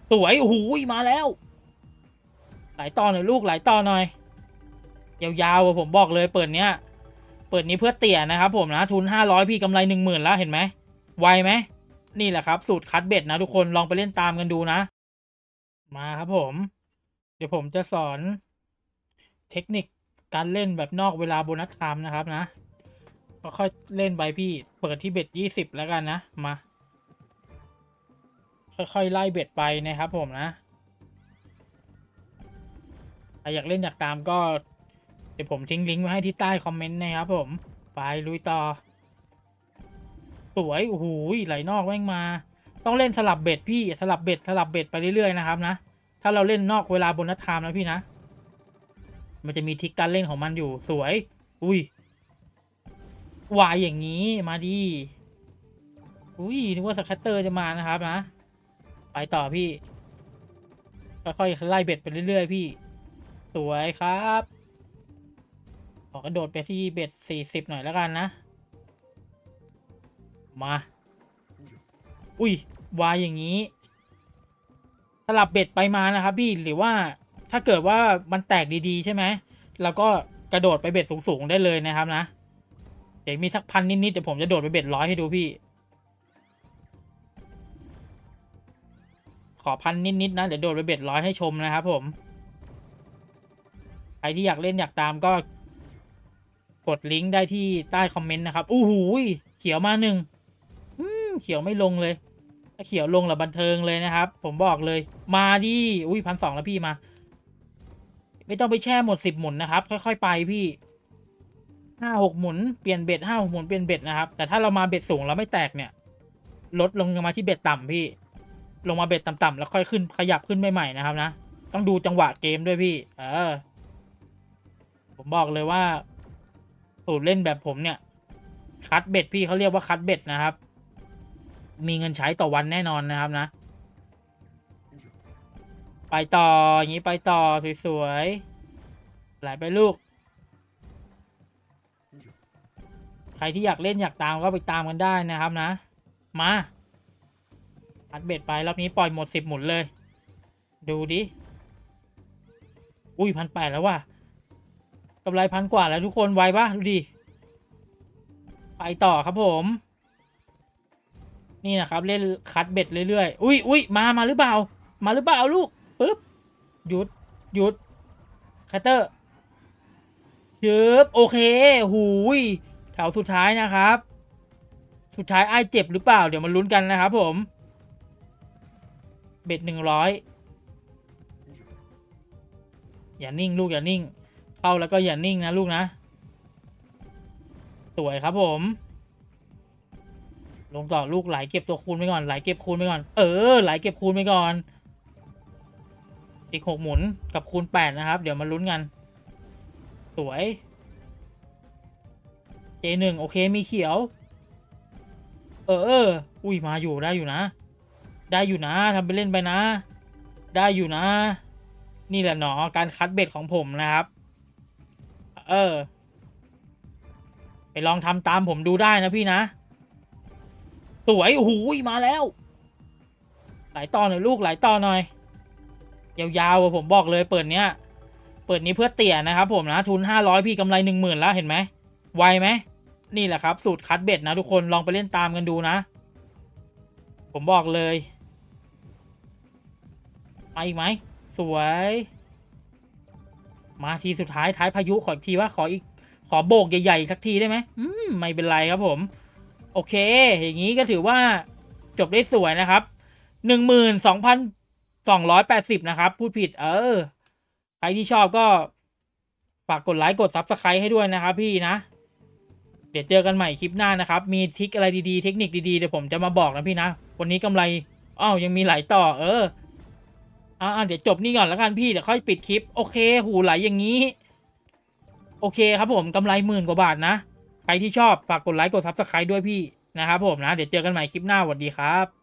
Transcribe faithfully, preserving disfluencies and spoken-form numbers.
สวยโอ้โหมาแล้วหลายต่อหน่อยลูกหลายต่อหน่อยยาวๆผมบอกเลยเปิดเนี้ยเปิดนี้เพื่อเตี่ยนะครับผมนะทุนห้าร้อยพี่กำไรหนึ่งหมื่นแล้วเห็นไหมไวไหมนี่แหละครับสูตรคัดเบ็ดนะทุกคนลองไปเล่นตามกันดูนะมาครับผมเดี๋ยวผมจะสอนเทคนิคการเล่นแบบนอกเวลาโบนัสไทม์นะครับนะก็ค่อยเล่นไปพี่เปิดที่เบ็ดยี่สิบแล้วกันนะมาค่อยๆไล่เบ็ดไปนะครับผมนะใครอยากเล่นอยากตามก็เดี๋ยวผมทิ้งลิงก์ไว้ให้ที่ใต้คอมเมนต์นะครับผมไปลุยต่อสวยโอ้โหไหลนอกแม่งมาต้องเล่นสลับเบ็ดพี่สลับเบ็ดสลับเบ็ดไปเรื่อยๆนะครับนะถ้าเราเล่นนอกเวลาโบนัสไทม์นะพี่นะมันจะมีทิกการเล่นของมันอยู่สวยอุ้ยวายอย่างนี้มาดีอุ้ยนึกว่าสแคตเตอร์จะมานะครับนะไปต่อพี่ค่อยๆไล่เบ็ดไปเรื่อยๆพี่สวยครับขอกระโดดไปที่เบ็ดสี่สิบหน่อยแล้วกันนะมาอุ้ยวายอย่างนี้สลับเบ็ดไปมานะครับพี่หรือว่าถ้าเกิดว่ามันแตกดีๆใช่ไหมเราก็กระโดดไปเบ็ดสูงๆได้เลยนะครับนะเดี๋ยวมีสักพันนิดๆเดี๋ยวผมจะโดดไปเบ็ดร้อยให้ดูพี่ขอพันนิดๆนะเดี๋ยวโดดไปเบ็ดร้อยให้ชมนะครับผมใครที่อยากเล่นอยากตามก็กดลิงก์ได้ที่ใต้คอมเมนต์นะครับอู้หูเขียวมาหนึ่งเขียวไม่ลงเลยถ้าเขียวลงแล้วบันเทิงเลยนะครับผมบอกเลยมาดิอุ้ยพันสองแล้วพี่มาไม่ต้องไปแช่หมดสิบหมุนนะครับค่อยๆไปพี่ห้าหกหมุนเปลี่ยนเบ็ดห้าหกหมุนเปลี่ยนเบ็ดนะครับแต่ถ้าเรามาเบ็ดสูงแล้วไม่แตกเนี่ยลดลงมาที่เบ็ดต่ำพี่ลงมาเบ็ดต่ำๆแล้วค่อยขึ้นขยับขึ้นใหม่ๆนะครับนะต้องดูจังหวะเกมด้วยพี่เออผมบอกเลยว่าสูตรเล่นแบบผมเนี่ยคัดเบ็ดพี่เขาเรียกว่าคัดเบ็ดนะครับมีเงินใช้ต่อวันแน่นอนนะครับนะไปต่ออย่างนี้ไปต่อสวยๆไหลไปลูกใครที่อยากเล่นอยากตามก็ไปตามกันได้นะครับนะมาคัดเบ็ดไปรอบนี้ปล่อยหมดสิบหมุนเลยดูดิอุ้ยพันแปดแล้วว่ะกำไรพันกว่าแล้วทุกคนไวปะดูดิไปต่อครับผมนี่นะครับเล่นคัดเบ็ดเรื่อยๆอุ้ยอุ้ยมามาหรือเปล่ามาหรือเปล่าลูกปึ๊บหยุดหยุดคัตเตอร์ชืบโอเคหูยแถวสุดท้ายนะครับสุดท้ายไอ้เจ็บหรือเปล่าเดี๋ยวมาลุ้นกันนะครับผมเบ็ดหนึ่งร้อยอย่านิ่งลูกอย่านิ่งเข้าแล้วก็อย่านิ่งนะลูกนะสวยครับผมลงต่อลูกไหลเก็บตัวคูณไปก่อนไหลเก็บคูณไปก่อนเออไหลเก็บคูณไปก่อนอีกหกหมุนกับคูณแปดนะครับเดี๋ยวมาลุ้นกันสวย เจ หนึ่ง โอเคมีเขียวเออเอออุ้ยมาอยู่ได้อยู่นะได้อยู่นะทำไปเล่นไปนะได้อยู่นะนี่แหละหนอการคัดเบ็ดของผมนะครับเออไปลองทำตามผมดูได้นะพี่นะสวยโอ้โหมาแล้วหลายต่อหน่อยลูกหลายต่อหน่อยยาวๆผมบอกเลยเปิดเนี้ยเปิดนี้เพื่อเตี่ยนะครับผมนะทุนห้าร้อยพี่กำไรหนึ่งหมื่นแล้วเห็นไหมไวไหมนี่แหละครับสูตรคัดเบ็ดนะทุกคนลองไปเล่นตามกันดูนะผมบอกเลยมาอีกไหมสวยมาทีสุดท้ายท้ายพายุขออีกทีว่าขออีกขอโบกใหญ่ๆสักทีได้ไหมอืมไม่เป็นไรครับผมโอเคอย่างนี้ก็ถือว่าจบได้สวยนะครับหนึ่งหมื่นสองพันสองร้อยแปดสิบนะครับพูดผิดเออใครที่ชอบก็ฝากกดไลค์กดซับสไครต์ให้ด้วยนะครับพี่นะเดี๋ยวเจอกันใหม่คลิปหน้านะครับมีทริคอะไรดีๆเทคนิคดีๆเดี๋ยวผมจะมาบอกนะพี่นะวันนี้กำไรอ้าวยังมีหลายต่อเอออ่าเดี๋ยวจบนี่ก่อนแล้วกันพี่เดี๋ยวค่อยปิดคลิปโอเคหูไหลอย่างนี้โอเคครับผมกำไรหมื่นกว่าบาทนะใครที่ชอบฝากกดไลค์กดซับสไครต์ด้วยพี่นะครับผมนะเดี๋ยวเจอกันใหม่คลิปหน้าสวัสดีครับ